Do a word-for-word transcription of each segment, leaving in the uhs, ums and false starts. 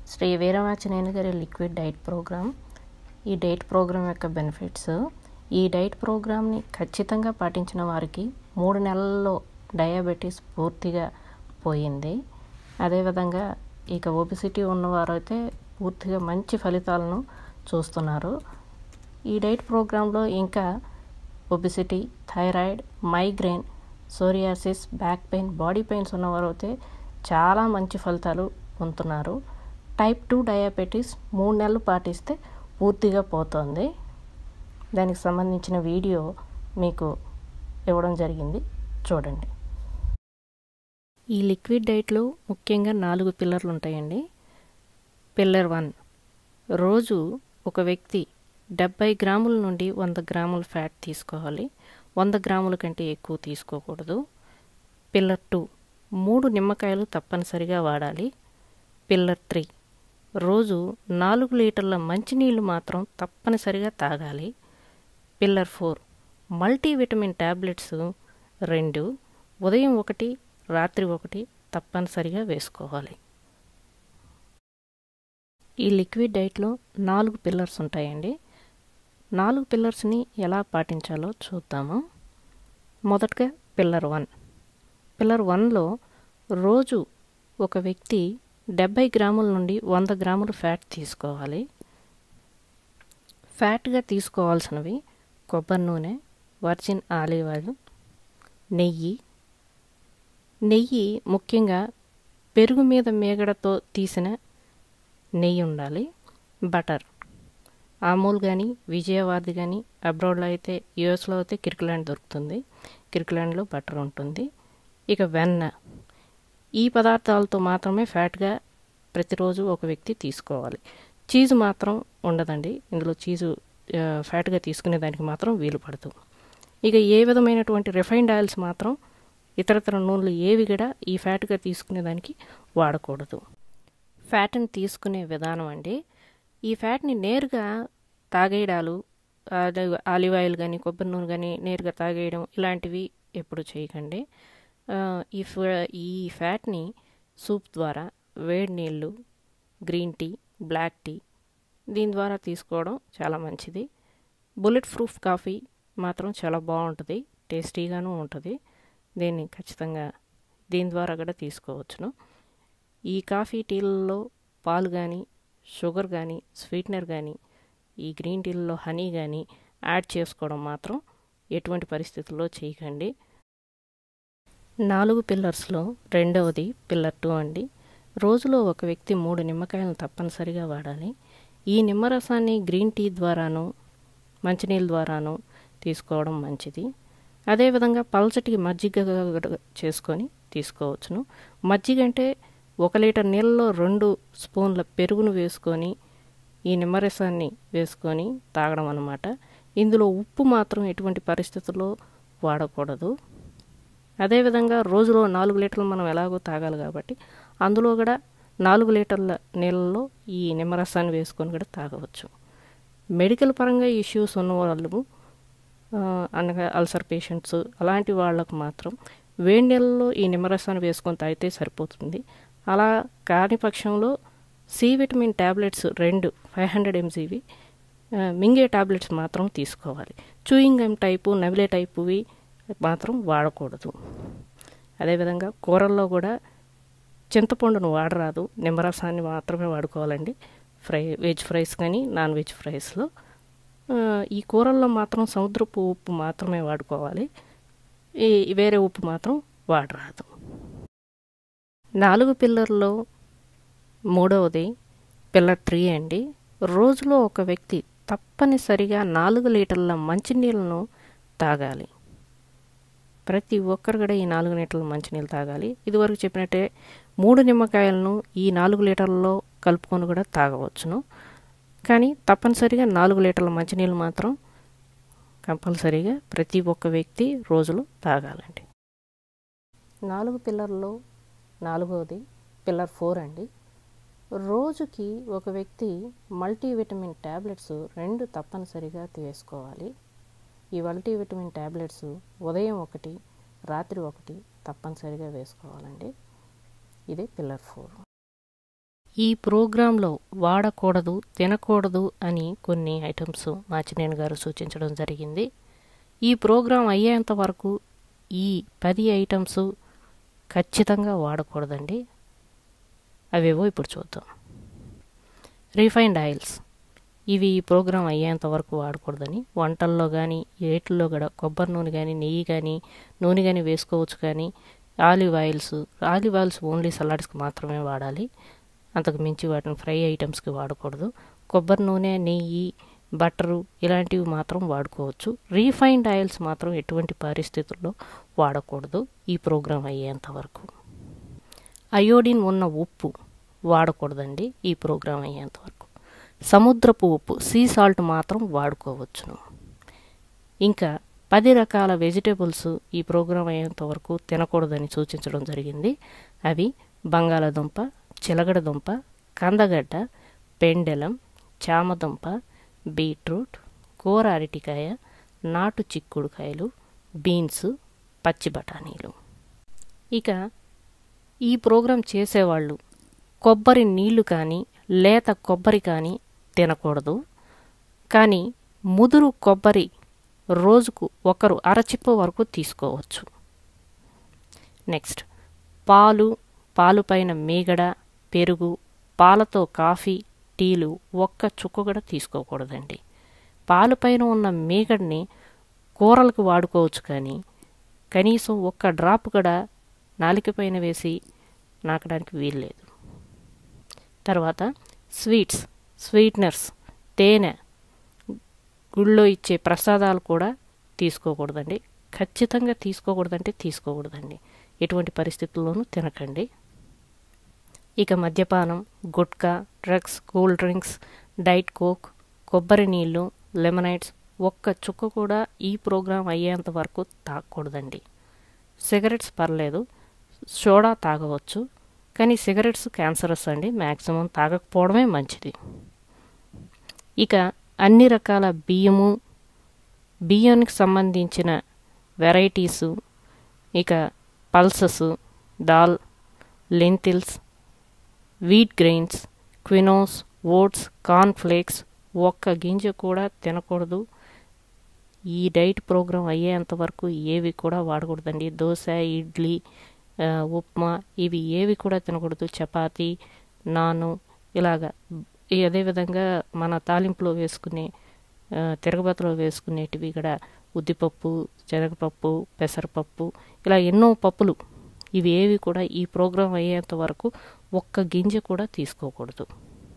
శ్రీ వీరమాచినేని గారి liquid diet program. ఈ diet program యొక్క బెనిఫిట్స్, ఈ డైట్ ప్రోగ్రామ్ని ఖచ్చితంగా పాటించిన వారికి మూడు నెలల్లో డయాబెటీస్ పూర్తిగా పోయింది. అదేవిధంగా ఇక ఒబిసిటీ ఉన్నవారైతే పూర్తిగా మంచి ఫలితాలను చూస్తున్నారు. ఈ డైట్ ప్రోగ్రాంలో ఇంకా obesity, thyroid, migraine, psoriasis, back pain, body pains ఉన్నవారు అయితే చాలా మంచి ఫలితాలు పొందుతున్నారు. టైప్ టూ డయాబెటీస్ మూడు నెలలు పాటిస్తే పూర్తిగా పోతుంది. దానికి సంబంధించిన వీడియో మీకు ఇవ్వడం జరిగింది, చూడండి. ఈ లిక్విడ్ డైట్లో ముఖ్యంగా నాలుగు పిల్లర్లు ఉంటాయండి. పిల్లర్ వన్, రోజు ఒక వ్యక్తి డెబ్బై గ్రాముల నుండి వంద గ్రాముల ఫ్యాట్ తీసుకోవాలి. వంద గ్రాముల కంటే ఎక్కువ తీసుకోకూడదు. పిల్లర్ టూ, మూడు నిమ్మకాయలు తప్పనిసరిగా వాడాలి. పిల్లర్ త్రీ, రోజు నాలుగు లీటర్ల మంచినీళ్ళు మాత్రం తప్పనిసరిగా తాగాలి. పిల్లర్ ఫోర్, మల్టీవిటమిన్ ట్యాబ్లెట్స్ రెండు, ఉదయం ఒకటి, రాత్రి ఒకటి తప్పనిసరిగా వేసుకోవాలి. ఈ లిక్విడ్ డైట్లో నాలుగు పిల్లర్స్ ఉంటాయండి. నాలుగు పిల్లర్స్ని ఎలా పాటించాలో చూద్దాము. మొదటగా పిల్లర్ వన్. పిల్లర్ వన్లో రోజు ఒక వ్యక్తి డెబ్బై గ్రాముల నుండి వంద గ్రాముల ఫ్యాట్ తీసుకోవాలి. ఫ్యాట్గా తీసుకోవాల్సినవి కొబ్బరి నూనె, వర్జిన్ ఆలివ్ ఆయిల్, నెయ్యి. నెయ్యి ముఖ్యంగా పెరుగు మీద మేగడతో తీసిన నెయ్యి ఉండాలి. బటర్, అమూల్ కానీ, విజయవాది కానీ, అబ్రాడ్లో అయితే యూఎస్లో అయితే కిర్క్లాండ్ దొరుకుతుంది. కిర్క్లాండ్లో బటర్ ఉంటుంది. ఇక వెన్న. ఈ పదార్థాలతో మాత్రమే ఫ్యాట్గా ప్రతిరోజు ఒక వ్యక్తి తీసుకోవాలి. చీజు మాత్రం ఉండదండి. ఇందులో చీజు ఫ్యాట్గా తీసుకునే దానికి మాత్రం వీలు పడదు. ఇక ఏ విధమైనటువంటి రిఫైన్డ్ ఆయిల్స్ మాత్రం ఇతరతర నూనెలు ఏవి కూడా ఈ ఫ్యాట్గా తీసుకునే దానికి వాడకూడదు. ఫ్యాట్ని తీసుకునే విధానం అండి, ఈ ఫ్యాట్ని నేరుగా తాగేయడాలు, ఆలివ్ ఆయిల్ కానీ కొబ్బరి నూనె కానీ నేరుగా తాగేయడం ఇలాంటివి ఎప్పుడు చేయకండి. ఈ ఈ ఫ్యాట్ని సూప్ ద్వారా, వేడి నీళ్ళు, గ్రీన్ టీ, బ్లాక్ టీ దీని ద్వారా తీసుకోవడం చాలా మంచిది. బుల్లెట్ ప్రూఫ్ కాఫీ మాత్రం చాలా బాగుంటుంది, టేస్టీగాను ఉంటుంది. దీన్ని ఖచ్చితంగా దీని ద్వారా కూడా తీసుకోవచ్చును. ఈ కాఫీ టీలలో పాలు కానీ, షుగర్ కానీ, స్వీట్నర్ కానీ, ఈ గ్రీన్ టీలలో హనీ కానీ యాడ్ చేసుకోవడం మాత్రం ఎటువంటి పరిస్థితుల్లో చేయకండి. నాలుగు పిల్లర్స్లో రెండవది పిల్లర్ టూ అండి. రోజులో ఒక వ్యక్తి మూడు నిమ్మకాయలను తప్పనిసరిగా వాడాలి. ఈ నిమ్మరసాన్ని గ్రీన్ టీ ద్వారాను, మంచినీళ్ళ ద్వారాను తీసుకోవడం మంచిది. అదేవిధంగా పల్చటి మజ్జిగ చేసుకొని తీసుకోవచ్చును. మజ్జిగ అంటే ఒక లీటర్ నీళ్ళలో రెండు స్పూన్ల పెరుగును వేసుకొని ఈ నిమ్మరసాన్ని వేసుకొని తాగడం అన్నమాట. ఇందులో ఉప్పు మాత్రం ఎటువంటి పరిస్థితుల్లో వాడకూడదు. అదేవిధంగా రోజులో నాలుగు లీటర్లు మనం ఎలాగో తాగాలి కాబట్టి అందులో కూడా నాలుగు లీటర్ల నీళ్ళలో ఈ నిమ్మరసాన్ని వేసుకొని కూడా తాగవచ్చు. మెడికల్ పరంగా ఇష్యూస్ ఉన్న వాళ్ళు, అనగా అల్సర్ పేషెంట్స్ అలాంటి వాళ్ళకు మాత్రం వేడి నీళ్ళలో ఈ నిమ్మరసాన్ని వేసుకొని తాగితే సరిపోతుంది. అలా కాని పక్షంలో సి విటమిన్ ట్యాబ్లెట్స్ రెండు ఫైవ్ హండ్రెడ్ ఎంజీవి మింగే ట్యాబ్లెట్స్ మాత్రం తీసుకోవాలి. చూయింగ్ గమ్ టైపు, నవిలే టైపువి మాత్రం వాడకూడదు. అదేవిధంగా కూరల్లో కూడా చింతపండును వాడరాదు, నిమ్మరసాన్ని మాత్రమే వాడుకోవాలండి. ఫ్రై వెజ్ ఫ్రైస్ కానీ, నాన్ వెజ్ ఫ్రైస్లో ఈ కూరల్లో మాత్రం సముద్రపు ఉప్పు మాత్రమే వాడుకోవాలి. ఈ వేరే ఉప్పు మాత్రం వాడరాదు. నాలుగు పిల్లర్లో మూడవది పిల్లర్ త్రీ అండి. రోజులో ఒక వ్యక్తి తప్పనిసరిగా నాలుగు లీటర్ల మంచినీళ్ళను తాగాలి. ప్రతి ఒక్కరు కూడా ఈ నాలుగు లీటర్ల మంచినీళ్ళు తాగాలి. ఇదివరకు చెప్పినట్టే మూడు నిమ్మకాయలను ఈ నాలుగు లీటర్లలో కలుపుకొని కూడా తాగవచ్చును. కానీ తప్పనిసరిగా నాలుగు లీటర్ల మంచినీళ్ళు మాత్రం కంపల్సరీగా ప్రతి ఒక్క వ్యక్తి రోజులో తాగాలండి. నాలుగు పిల్లర్లో నాలుగవది పిల్లర్ ఫోర్ అండి. రోజుకి ఒక వ్యక్తి మల్టీవిటమిన్ ట్యాబ్లెట్స్ రెండు తప్పనిసరిగా వేసుకోవాలి. ఈ మల్టీవిటమిన్ ట్యాబ్లెట్స్ ఉదయం ఒకటి, రాత్రి ఒకటి తప్పనిసరిగా వేసుకోవాలండి. ఇదే పిల్లర్ ఫోర్. ఈ ప్రోగ్రాంలో వాడకూడదు, తినకూడదు అని కొన్ని ఐటమ్స్ మాచినేని గారు సూచించడం జరిగింది. ఈ ప్రోగ్రాం అయ్యేంత వరకు ఈ పది ఐటమ్స్ ఖచ్చితంగా వాడకూడదండి. అవేవో ఇప్పుడు చూద్దాం. రిఫైన్డ్ ఆయిల్స్, ఇవి ఈ ప్రోగ్రాం అయ్యేంత వరకు వాడకూడదని. వంటల్లో కానీ ఏట్లలో కూడా కొబ్బరి నూనె కానీ నెయ్యి కానీ నూనె కానీ వేసుకోవచ్చు, కానీ olive oils olive oils only సలాడ్స్కి మాత్రమే వాడాలి. అంతకు మించి వాటిని ఫ్రై ఐటమ్స్కి వాడకూడదు. కొబ్బరి నూనె, నెయ్యి, బటరు ఇలాంటివి మాత్రం వాడుకోవచ్చు. రీఫైన్డ్ ఆయిల్స్ మాత్రం ఎటువంటి పరిస్థితుల్లో వాడకూడదు ఈ ప్రోగ్రాం అయ్యేంత వరకు. అయోడిన్ ఉన్న ఉప్పు వాడకూడదండి ఈ ప్రోగ్రాం అయ్యేంత వరకు. సముద్రపు ఉప్పు, సీ సాల్ట్ మాత్రం వాడుకోవచ్చును. ఇంకా పది రకాల వెజిటేబుల్స్ ఈ ప్రోగ్రాం అయ్యేంత వరకు తినకూడదని సూచించడం జరిగింది. అవి బంగాళాదుంప, చిలగడదుంప, కందగడ్డ, పెండెలం, చామదుంప, బీట్రూట్, కూర అరటికాయ, నాటు చిక్కుడుకాయలు, బీన్స్, పచ్చి బఠానీలు. ఇక ఈ ప్రోగ్రాం చేసేవాళ్ళు కొబ్బరి నీళ్లు కానీ లేత కొబ్బరి కానీ తినకూడదు. కానీ ముదురు కొబ్బరి రోజుకు ఒకరు అరచిప్ప వరకు తీసుకోవచ్చు. నెక్స్ట్, పాలు, పాలు పైన మీగడ, పెరుగు, పాలతో కాఫీ, టీలు ఒక్క చుక్క కూడా తీసుకోకూడదండి. పాలు పైన ఉన్న మీగడని కూరలకు వాడుకోవచ్చు, కానీ కనీసం ఒక్క డ్రాప్ కూడా నాలిక పైన వేసి నాకడానికి వీల్లేదు. తర్వాత స్వీట్స్, స్వీట్నర్స్, తేనె, గుళ్ళో ఇచ్చే ప్రసాదాలు కూడా తీసుకోకూడదండి. ఖచ్చితంగా తీసుకోకూడదంటే తీసుకోకూడదండి. ఎటువంటి పరిస్థితుల్లోనూ తినకండి. ఇక మద్యపానం, gutka, drugs, cool drinks, diet coke, కొబ్బరి నీళ్ళు, లెమనైడ్స్ ఒక్క చుక్క కూడా ఈ ప్రోగ్రాం అయ్యేంత వరకు తాగకూడదండి. సిగరెట్స్ పర్లేదు, సోడా తాగవచ్చు, కానీ సిగరెట్స్ క్యాన్సరస్ అండి. మ్యాక్సిమం తాగకపోవడమే మంచిది. ఇక అన్ని రకాల బియ్యము, బియ్యానికి సంబంధించిన వెరైటీసు, ఇక pulses, dal, lentils, wheat grains, quinoas, oats, cornflakes ఒక్క గింజ కూడా తినకూడదు. ఈ డైట్ ప్రోగ్రాం అయ్యేంత వరకు ఏవి కూడా వాడకూడదండి. దోశ, ఇడ్లీ, ఉప్మా ఇవి ఏవి కూడా తినకూడదు. చపాతీ, నాను ఇలాగా. అదేవిధంగా మన తాలింపులో వేసుకునే తిరగబతలో వేసుకునేటివి కూడా ఉద్దిపప్పు, శనగపప్పు, పెసరపప్పు ఇలా ఎన్నో పప్పులు, ఇవి ఏవి కూడా ఈ ప్రోగ్రాం అయ్యేంత వరకు ఒక్క గింజ కూడా తీసుకోకూడదు.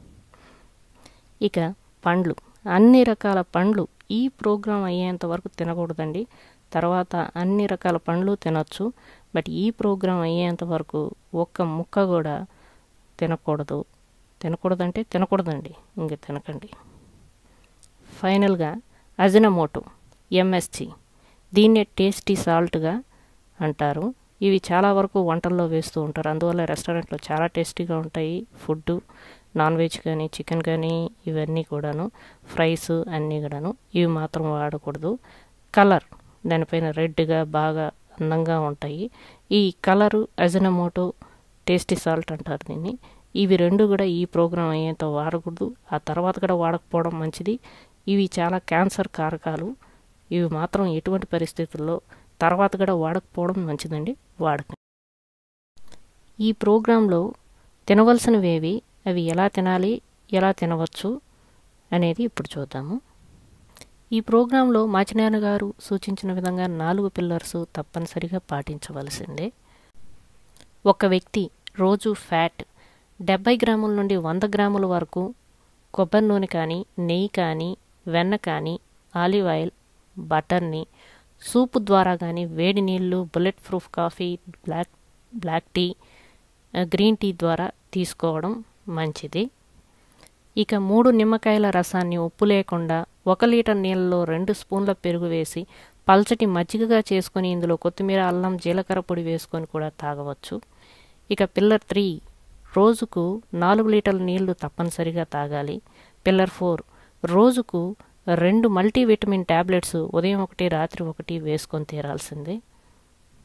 ఇక పండ్లు, అన్ని రకాల పండ్లు ఈ ప్రోగ్రాం అయ్యేంత వరకు తినకూడదండి. తర్వాత అన్ని రకాల పండ్లు తినొచ్చు, బట్ ఈ ప్రోగ్రాం అయ్యేంత వరకు ఒక్క ముక్క కూడా తినకూడదు. తినకూడదంటే తినకూడదండి, ఇంక తినకండి. ఫైనల్గా అజినమోటో, ఎంఎస్జి, దీన్నే టేస్టీ సాల్ట్గా అంటారు. ఇవి చాలా వరకు వంటల్లో వేస్తూ ఉంటారు. అందువల్ల రెస్టారెంట్లో చాలా టేస్టీగా ఉంటాయి ఫుడ్, నాన్ వెజ్ కానీ చికెన్ కానీ ఇవన్నీ కూడాను, ఫ్రైస్ అన్నీ కూడాను. ఇవి మాత్రం వాడకూడదు. కలర్, దానిపైన రెడ్గా బాగా అందంగా ఉంటాయి. ఈ కలరు అజినమోటో, టేస్టీ సాల్ట్ అంటారు దీన్ని. ఇవి రెండు కూడా ఈ ప్రోగ్రాం అయ్యేంత వాడకూడదు. ఆ తర్వాత కూడా వాడకపోవడం మంచిది. ఇవి చాలా క్యాన్సర్ కారకాలు. ఇవి మాత్రం ఎటువంటి పరిస్థితుల్లో తర్వాత కూడా వాడకపోవడం మంచిదండి, వాడకండి. ఈ ప్రోగ్రాంలో తినవలసినవేవి, అవి ఎలా తినాలి, ఎలా తినవచ్చు అనేది ఇప్పుడు చూద్దాము. ఈ ప్రోగ్రాంలో మాచినేని గారు సూచించిన విధంగా నాలుగు పిల్లర్స్ తప్పనిసరిగా పాటించవలసిందే. ఒక వ్యక్తి రోజు ఫ్యాట్ డెబ్బై గ్రాముల నుండి వంద గ్రాముల వరకు కొబ్బరి నూనె కానీ, నెయ్యి కానీ, వెన్న కానీ, ఆలివ్ ఆయిల్, బటర్ని సూపు ద్వారా కానీ, వేడి నీళ్ళు, bullet proof coffee, black black tea, green tea ద్వారా తీసుకోవడం మంచిది. ఇక మూడు నిమ్మకాయల రసాన్ని ఉప్పు లేకుండా ఒక లీటర్ నీళ్ళలో రెండు స్పూన్ల పెరుగు వేసి పల్చటి మజ్జిగగా చేసుకొని ఇందులో కొత్తిమీర, అల్లం, జీలకర్ర పొడి వేసుకొని కూడా తాగవచ్చు. ఇక పిల్లర్ త్రీ, రోజుకు నాలుగు లీటర్ల నీళ్లు తప్పనిసరిగా తాగాలి. పిల్లర్ ఫోర్, రోజుకు రెండు మల్టీవిటమిన్ ట్యాబ్లెట్స్ ఉదయం ఒకటి, రాత్రి ఒకటి వేసుకొని తీరాల్సిందే.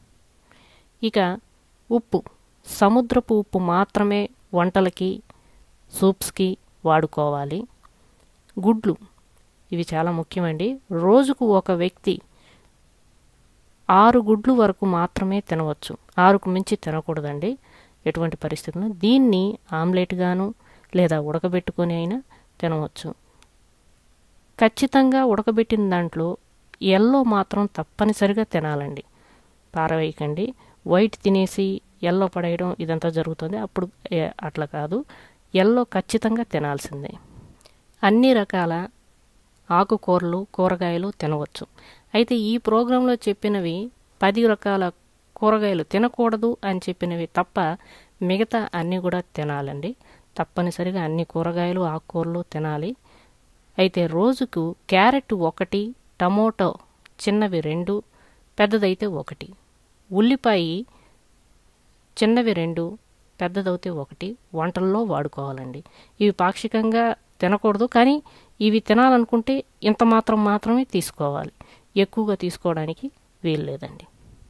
ఇక ఉప్పు, సముద్రపు ఉప్పు మాత్రమే వంటలకి సూప్స్కి వాడుకోవాలి. గుడ్లు ఇవి చాలా ముఖ్యమండి. రోజుకు ఒక వ్యక్తి ఆరు గుడ్లు వరకు మాత్రమే తినవచ్చు. ఆరుకు మించి తినకూడదండి ఎటువంటి పరిస్థితుల్లో. దీన్ని ఆమ్లెట్గాను లేదా ఉడకబెట్టుకొని అయినా తినవచ్చు. ఖచ్చితంగా ఉడకబెట్టిన దాంట్లో ఎల్లో మాత్రం తప్పనిసరిగా తినాలండి, పారవేయకండి. వైట్ తినేసి ఎల్లో పడేయడం ఇదంతా జరుగుతుంది. అప్పుడు అట్లా కాదు, ఎల్లో ఖచ్చితంగా తినాల్సిందే. అన్ని రకాల ఆకుకూరలు కూరగాయలు తినవచ్చు. అయితే ఈ ప్రోగ్రాంలో చెప్పినవి పది రకాల కూరగాయలు తినకూడదు అని చెప్పినవి తప్ప మిగతా అన్నీ కూడా తినాలండి. తప్పనిసరిగా అన్ని కూరగాయలు ఆకుకూరలు తినాలి. అయితే రోజుకు క్యారెట్ ఒకటి, టమోటో చిన్నవి రెండు, పెద్దదైతే ఒకటి, ఉల్లిపాయ చిన్నవి రెండు, పెద్దదైతే ఒకటి వంటల్లో వాడుకోవాలండి. ఇవి పాక్షికంగా తినకూడదు, కానీ ఇవి తినాలనుకుంటే ఇంత మాత్రం మాత్రమే తీసుకోవాలి, ఎక్కువగా తీసుకోవడానికి వీలు లేదండి.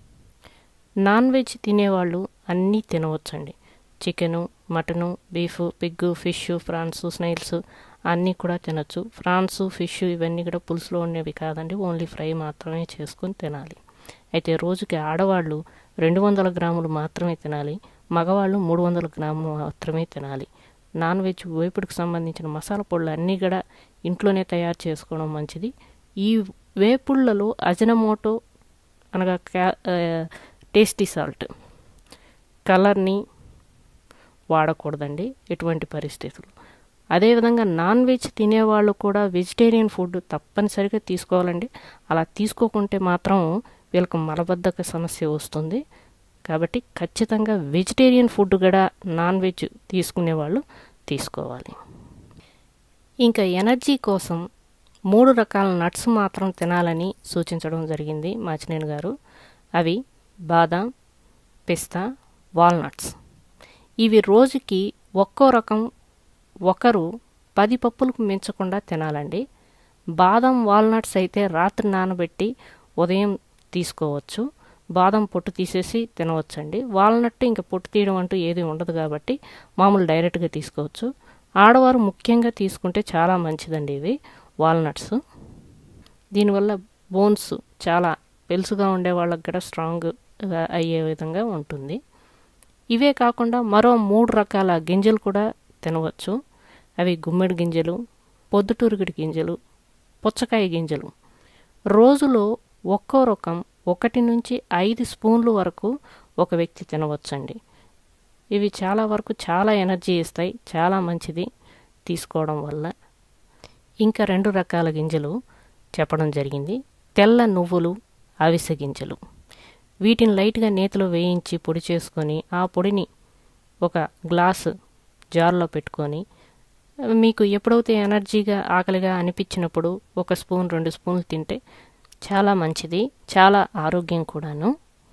నాన్ వెజ్ తినేవాళ్ళు అన్నీ తినవచ్చండి. Chicken, mutton, beef, pig, fish, prawns, snails అన్నీ కూడా తినచ్చు. ఫ్రాన్స్, ఫిష్ ఇవన్నీ కూడా పులుసులో ఉండేవి కాదండి, ఓన్లీ ఫ్రై మాత్రమే చేసుకొని తినాలి. అయితే రోజుకి ఆడవాళ్ళు రెండు వందల గ్రాములు మాత్రమే తినాలి, మగవాళ్ళు మూడు వందల గ్రాములు మాత్రమే తినాలి. నాన్ వెజ్ వేపుడుకు సంబంధించిన మసాలా పొడులు అన్నీ కూడా ఇంట్లోనే తయారు చేసుకోవడం మంచిది. ఈ వేపుళ్లలో అజినమోటో అనగా క్యా టేస్టీ సాల్ట్ కలర్ని వాడకూడదండి ఎటువంటి పరిస్థితులు. అదేవిధంగా నాన్ వెజ్ తినేవాళ్ళు కూడా వెజిటేరియన్ ఫుడ్ తప్పనిసరిగా తీసుకోవాలండి. అలా తీసుకోకుంటే మాత్రం వీళ్ళకి మలబద్ధక సమస్య వస్తుంది. కాబట్టి ఖచ్చితంగా వెజిటేరియన్ ఫుడ్ కూడా నాన్ వెజ్ తీసుకునే వాళ్ళు తీసుకోవాలి. ఇంకా ఎనర్జీ కోసం మూడు రకాల నట్స్ మాత్రం తినాలని సూచించడం జరిగింది మాచినేని గారు. అవి బాదాం, పిస్తా, వాల్నట్స్. ఇవి రోజుకి ఒక్కో రకం ఒకరు పది పప్పులకు మించకుండా తినాలండి. బాదం, వాల్నట్స్ అయితే రాత్రి నానబెట్టి ఉదయం తీసుకోవచ్చు. బాదం పొట్టు తీసేసి తినవచ్చండి. వాల్నట్ ఇంకా పొట్టు తీయడం అంటూ ఏది ఉండదు కాబట్టి మామూలు డైరెక్ట్గా తీసుకోవచ్చు. ఆడవారు ముఖ్యంగా తీసుకుంటే చాలా మంచిదండి ఇవి వాల్నట్స్. దీనివల్ల బోన్స్ చాలా పెలుసుగా ఉండే వాళ్ళకి కూడా స్ట్రాంగ్ అయ్యే విధంగా ఉంటుంది. ఇవే కాకుండా మరో మూడు రకాల గింజలు కూడా తినవచ్చు. అవి గుమ్మిడి గింజలు, పొద్దుటూరుగుడి గింజలు, పుచ్చకాయ గింజలు. రోజులో ఒక్కో రకం ఒకటి నుంచి ఐదు స్పూన్లు వరకు ఒక వ్యక్తి తినవచ్చండి. ఇవి చాలా వరకు చాలా ఎనర్జీ ఇస్తాయి, చాలా మంచిది తీసుకోవడం వల్ల. ఇంకా రెండు రకాల గింజలు చెప్పడం జరిగింది. తెల్ల నువ్వులు, అవిసె గింజలు. వీటిని లైట్గా నేతిలో వేయించి పొడి చేసుకొని ఆ పొడిని ఒక గ్లాసు జార్లో పెట్టుకొని మీకు ఎప్పుడైతే ఎనర్జీగా ఆకలిగా అనిపించినప్పుడు ఒక స్పూన్ రెండు స్పూన్లు తింటే చాలా మంచిది, చాలా ఆరోగ్యం కూడాను.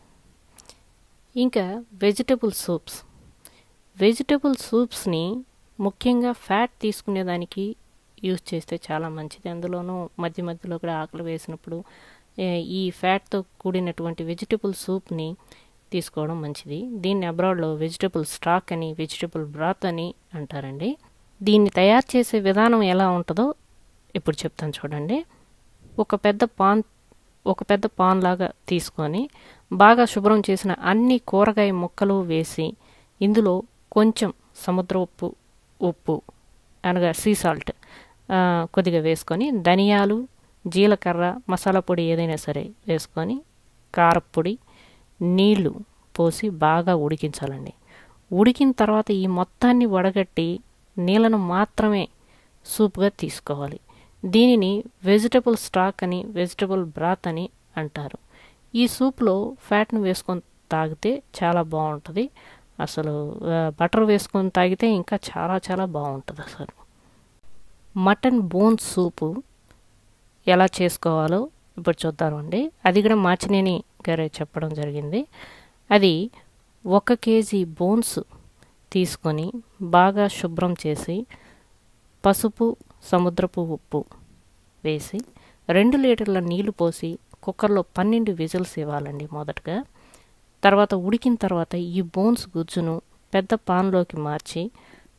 ఇంకా వెజిటబుల్ సూప్స్. వెజిటబుల్ సూప్స్ని ముఖ్యంగా ఫ్యాట్ తీసుకునేదానికి యూజ్ చేస్తే చాలా మంచిది. అందులోనూ మధ్య మధ్యలో కూడా ఆకలి వేసినప్పుడు ఈ ఫ్యాట్తో కూడినటువంటి వెజిటబుల్ సూప్ని తీసుకోవడం మంచిది. దీన్ని అబ్రాడ్లో వెజిటబుల్ స్టాక్ అని, వెజిటబుల్ బ్రాత్ అని అంటారండి. దీన్ని తయారు చేసే విధానం ఎలా ఉంటుందో ఇప్పుడు చెప్తాను చూడండి. ఒక పెద్ద పాన్ ఒక పెద్ద పాన్ లాగా తీసుకొని బాగా శుభ్రం చేసిన అన్ని కూరగాయ ముక్కలు వేసి ఇందులో కొంచెం సముద్ర ఉప్పు ఉప్పు అనగా సీ సాల్ట్ కొద్దిగా వేసుకొని ధనియాలు, జీలకర్ర, మసాలా పొడి ఏదైనా సరే వేసుకొని కారపొడి, నీళ్లు పోసి బాగా ఉడికించాలండి. ఉడికిన తర్వాత ఈ మొత్తాన్ని వడగట్టి నీళ్ళను మాత్రమే సూప్గా తీసుకోవాలి. దీనిని వెజిటబుల్ స్టాక్ అని, వెజిటబుల్ బ్రాత్ అని అంటారు. ఈ సూప్లో ఫ్యాట్ను వేసుకొని తాగితే చాలా బాగుంటుంది. అసలు బటర్ వేసుకొని తాగితే ఇంకా చాలా చాలా బాగుంటుంది. అసలు మటన్ బోన్ సూపు ఎలా చేసుకోవాలో ఇప్పుడు చూద్దామండి. అది కూడా మాచినేని గారే చెప్పడం జరిగింది. అది ఒక కేజీ బోన్స్ తీసుకొని బాగా శుభ్రం చేసి పసుపు, సముద్రపు ఉప్పు వేసి రెండు లీటర్ల నీళ్లు పోసి కుక్కర్లో పన్నెండు విజిల్స్ ఇవ్వాలండి మొదటగా. తర్వాత ఉడికిన తర్వాత ఈ బోన్స్ గుజ్జును పెద్ద పాన్లోకి మార్చి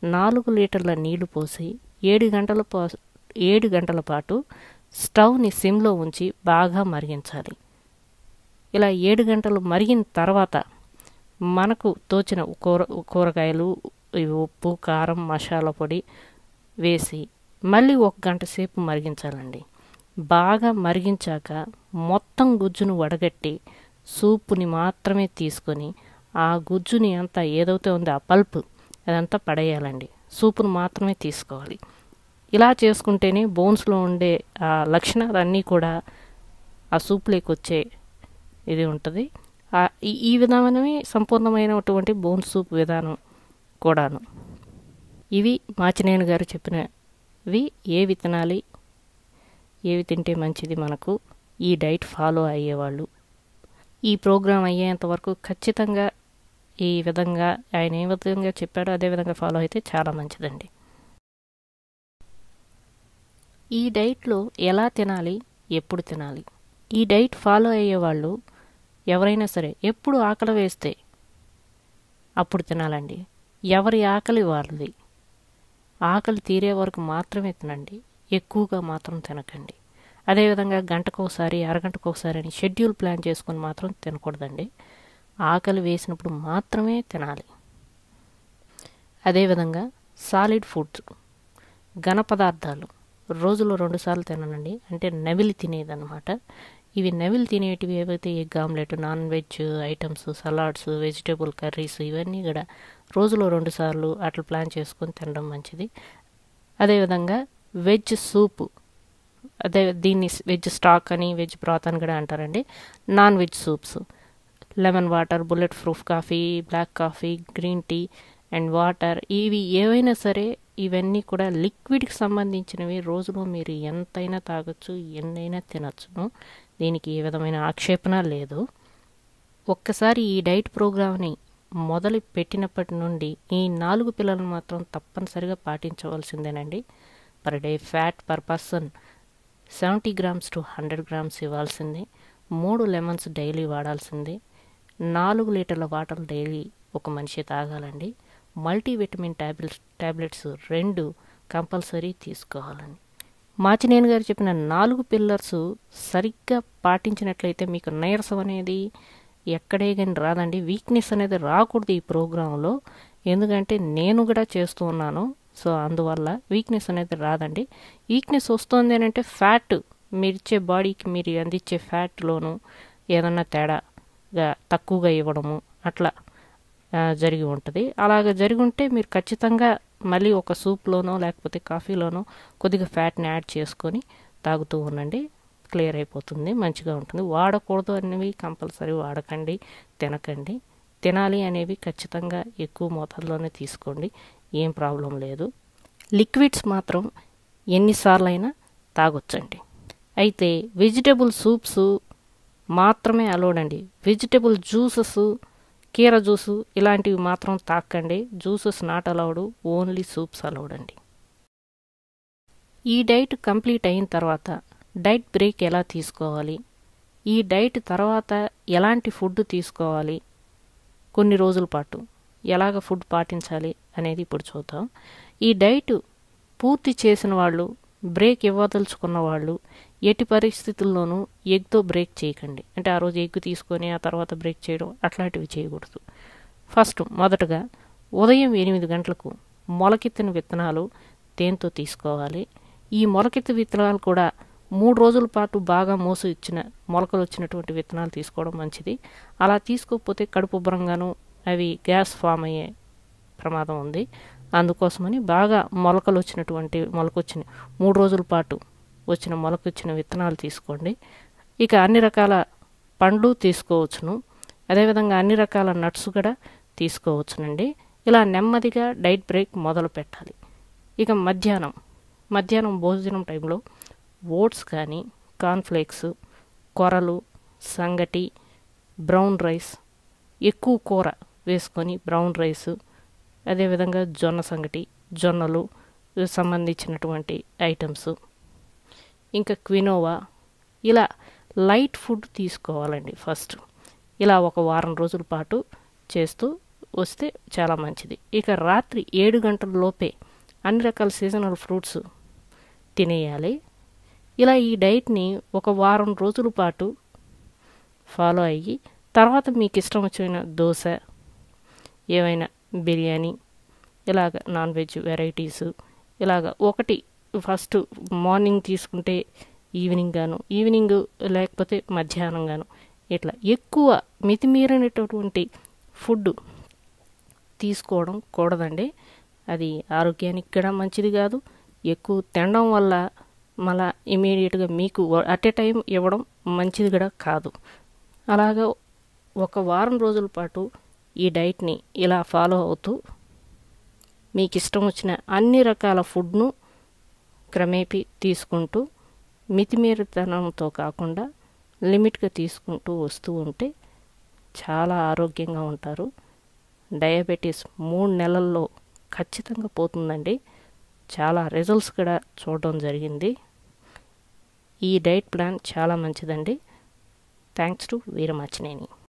నాలుగు లీటర్ల నీళ్లు పోసి ఏడు గంటల పా ఏడు గంటల పాటు స్టవ్ని సిమ్లో ఉంచి బాగా మరిగించాలి. ఇలా ఏడు గంటలు మరిగిన తర్వాత మనకు తోచిన కూర కూరగాయలు ఉప్పు, కారం, మసాలా పొడి వేసి మళ్ళీ ఒక గంట సేపు మరిగించాలండి. బాగా మరిగించాక మొత్తం గుజ్జును వడగట్టి సూపుని మాత్రమే తీసుకొని ఆ గుజ్జుని అంతా ఏదైతే ఉందో ఆ పల్పు అదంతా పడేయాలండి. సూపును మాత్రమే తీసుకోవాలి. ఇలా చేసుకుంటేనే బోన్స్లో ఉండే ఆ లక్షణాలన్నీ కూడా ఆ సూపులోకి వచ్చే ఇది ఉంటుంది. ఈ విధానమే సంపూర్ణమైనటువంటి బోన్ సూప్ విధానం కూడాను. ఇవి మాచినేని గారు చెప్పినవి. ఏవి తినాలి, ఏవి తింటే మంచిది మనకు, ఈ డైట్ ఫాలో అయ్యేవాళ్ళు ఈ ప్రోగ్రాం అయ్యేంత వరకు ఖచ్చితంగా ఈ విధంగా ఆయన ఏ విధంగా చెప్పాడో అదే విధంగా ఫాలో అయితే చాలా మంచిదండి. ఈ డైట్లో ఎలా తినాలి, ఎప్పుడు తినాలి, ఈ డైట్ ఫాలో అయ్యేవాళ్ళు ఎవరైనా సరే ఎప్పుడు ఆకలి వేస్తే అప్పుడు తినాలండి. ఎవరి ఆకలి వాళ్ళది. ఆకలి తీరే వరకు మాత్రమే తినండి, ఎక్కువగా మాత్రం తినకండి. అదేవిధంగా గంటకోసారి అరగంటకోసారి అని షెడ్యూల్ ప్లాన్ చేసుకొని మాత్రం తినకూడదండి. ఆకలి వేసినప్పుడు మాత్రమే తినాలి. అదేవిధంగా సాలిడ్ ఫుడ్స్, ఘన పదార్థాలు రోజులో రెండుసార్లు తిననండి. అంటే నవిలి తినేదన్నమాట. ఇవి నవిలి తినేటివి ఏవైతే egg omelette, non veg items, salads, vegetable curries ఇవన్నీ కూడా రోజులో రెండు సార్లు అట్లా ప్లాన్ చేసుకొని తినడం మంచిది. అదేవిధంగా వెజ్ సూప్, అదే దీన్ని వెజ్ స్టాక్ అని వెజ్ బ్రాత్ అని కూడా అంటారండి. Non veg soups, lemon water, bullet proof coffee, black coffee, green tea and water, ఇవి ఏవైనా సరే ఇవన్నీ కూడా లిక్విడ్కి సంబంధించినవి. రోజులో మీరు ఎంతైనా తాగొచ్చు, ఎన్నైనా తినచ్చును. దీనికి ఏ విధమైన ఆక్షేపణ లేదు. ఒక్కసారి ఈ డైట్ ప్రోగ్రామ్ని మొదలు పెట్టినప్పటి నుండి ఈ నాలుగు పిల్లలను మాత్రం తప్పనిసరిగా పాటించవలసిందేనండి. Per day fat per person seventy grams to hundred grams ఇవ్వాల్సిందే. మూడు లెమన్స్ డైలీ వాడాల్సిందే. నాలుగు లీటర్ల వాటర్ డైలీ ఒక మనిషి తాగాలండి. మల్టీవిటమిన్ ట్యాబ్లెట్స్ ట్యాబ్లెట్స్ రెండు కంపల్సరీ తీసుకోవాలండి. మాచినేని గారు చెప్పిన నాలుగు పిల్లర్స్ సరిగ్గా పాటించినట్లయితే మీకు నీరసం అనేది ఎక్కడే కానీ రాదండి. వీక్నెస్ అనేది రాకూడదు ఈ ప్రోగ్రాంలో. ఎందుకంటే నేను కూడా చేస్తూ ఉన్నాను. సో అందువల్ల వీక్నెస్ అనేది రాదండి. వీక్నెస్ వస్తుంది అని అంటే ఫ్యాట్, మీరు ఇచ్చే బాడీకి మీరు అందించే ఫ్యాట్లోనూ ఏదన్నా తేడాగా తక్కువగా ఇవ్వడము అట్లా జరిగి ఉంటుంది. అలాగ జరిగి ఉంటే మీరు ఖచ్చితంగా మళ్ళీ ఒక సూప్లోనో లేకపోతే కాఫీలోనో కొద్దిగా ఫ్యాట్ని యాడ్ చేసుకొని తాగుతూ ఉండండి. క్లియర్ అయిపోతుంది, మంచిగా ఉంటుంది. వాడకూడదు అనేవి కంపల్సరీ వాడకండి, తినకండి. తినాలి అనేవి ఖచ్చితంగా ఎక్కువ మోతాదులోనే తీసుకోండి, ఏం ప్రాబ్లం లేదు. లిక్విడ్స్ మాత్రం ఎన్నిసార్లు అయినా తాగొచ్చండి. అయితే వెజిటేబుల్ సూప్స్ మాత్రమే అలౌడ్ అండి. వెజిటేబుల్ జ్యూసెస్, కీర జ్యూసు ఇలాంటివి మాత్రం తాకండి. Juices not allowed, only soups allowed అండి. ఈ డైట్ కంప్లీట్ అయిన తర్వాత డైట్ బ్రేక్ ఎలా తీసుకోవాలి, ఈ డైట్ తర్వాత ఎలాంటి ఫుడ్ తీసుకోవాలి, కొన్ని రోజుల పాటు ఎలాగ ఫుడ్ పాటించాలి అనేది ఇప్పుడు చూద్దాం. ఈ డైట్ పూర్తి చేసిన వాళ్ళు, బ్రేక్ ఇవ్వదలుచుకున్న వాళ్ళు ఎట్టి పరిస్థితుల్లోనూ ఎగ్తో బ్రేక్ చేయకండి. అంటే ఆ రోజు ఎగ్ తీసుకొని ఆ తర్వాత బ్రేక్ చేయడం అట్లాంటివి చేయకూడదు. ఫస్ట్ మొదటగా ఉదయం ఎనిమిది గంటలకు మొలకెత్తిన విత్తనాలు తేనెతో తీసుకోవాలి. ఈ మొలకెత్తి విత్తనాలు కూడా మూడు రోజుల పాటు బాగా మోసు ఇచ్చిన మొలకలు వచ్చినటువంటి విత్తనాలు తీసుకోవడం మంచిది. అలా తీసుకోకపోతే కడుపు ఉబ్బరంగాను అవి గ్యాస్ ఫామ్ అయ్యే ప్రమాదం ఉంది. అందుకోసమని బాగా మొలకలు వచ్చినటువంటి మొలకొచ్చిన మూడు రోజుల పాటు వచ్చిన మొలకొచ్చిన విత్తనాలు తీసుకోండి. ఇక అన్ని రకాల పండ్లు తీసుకోవచ్చును, అదేవిధంగా అన్ని రకాల నట్స్ కూడా తీసుకోవచ్చునండి. ఇలా నెమ్మదిగా డైట్ బ్రేక్ మొదలు పెట్టాలి. ఇక మధ్యాహ్నం మధ్యాహ్నం భోజనం టైంలో ఓట్స్ కానీ, కార్న్ఫ్లేక్స్, కొరలు, సంగటి, బ్రౌన్ రైస్, ఎక్కువ కూర వేసుకొని బ్రౌన్ రైస్, అదేవిధంగా జొన్న సంగటి, జొన్నలు సంబంధించినటువంటి ఐటమ్స్, ఇంకా క్వినోవా, ఇలా లైట్ ఫుడ్ తీసుకోవాలండి ఫస్ట్. ఇలా ఒక వారం రోజుల పాటు చేస్తూ వస్తే చాలా మంచిది. ఇక రాత్రి ఏడు గంటల లోపే అన్ని రకాల సీజనల్ ఫ్రూట్స్ తినేయాలి. ఇలా ఈ డైట్ని ఒక వారం రోజుల పాటు ఫాలో అయ్యి తర్వాత మీకు ఇష్టం వచ్చిన దోశ, ఏమైనా బిర్యానీ, ఇలాగ నాన్ వెజ్ వెరైటీస్, ఇలాగ ఒకటి ఫస్ట్ మార్నింగ్ తీసుకుంటే ఈవినింగ్ గాను, ఈవినింగ్ లేకపోతే మధ్యాహ్నం గాను, ఇట్లా ఎక్కువ మితిమీరినటువంటి ఫుడ్ తీసుకోవడం కూడదండి. అది ఆరోగ్యానికి కూడా మంచిది కాదు. ఎక్కువ తినడం వల్ల మళ్ళా ఇమీడియట్గా మీకు అట్ ఏ టైం ఇవ్వడం మంచిది కూడా కాదు. అలాగా ఒక వారం రోజుల పాటు ఈ డైట్ని ఇలా ఫాలో అవుతూ మీకు ఇష్టం వచ్చిన అన్ని రకాల ఫుడ్ను క్రమేపీ తీసుకుంటూ మితిమీరితనంతో కాకుండా లిమిట్గా తీసుకుంటూ వస్తూ ఉంటే చాలా ఆరోగ్యంగా ఉంటారు. డయాబెటీస్ మూడు నెలల్లో ఖచ్చితంగా పోతుందండి. చాలా రిజల్ట్స్ కూడా చూడడం జరిగింది. ఈ డైట్ ప్లాన్ చాలా మంచిదండి. Thanks to Veeramachaneni.